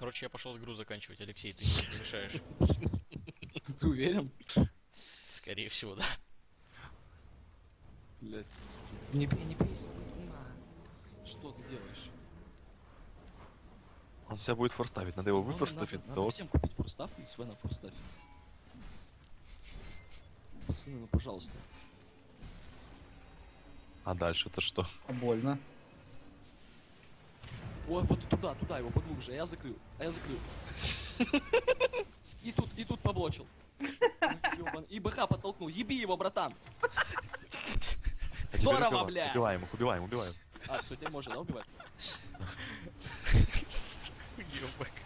Короче, я пошел игру заканчивать, Алексей, ты мне мешаешь. Ты уверен? Скорее всего, да. Блять. Не бей, не бейся. Что ты делаешь? Он себя будет форставить, надо его Ну, выфорстафить. надо всем купить форстаф и Свена форстаф. Пацаны, ну пожалуйста. А дальше-то что? Больно. Ой, вот туда его поглубже, а я закрыл. И тут поблочил. И БХ подтолкнул. Еби его, братан. А теперь Здорово, бля. убиваем. А, все, теперь можно, да, убивать? Ёбак.